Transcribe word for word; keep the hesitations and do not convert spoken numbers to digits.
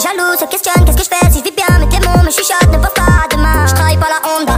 jaloux se questionnent, qu'est-ce que je fais si je vis bien, mes démons me chuchotent, ne peuvent pas demain. Je travaille pas la honte.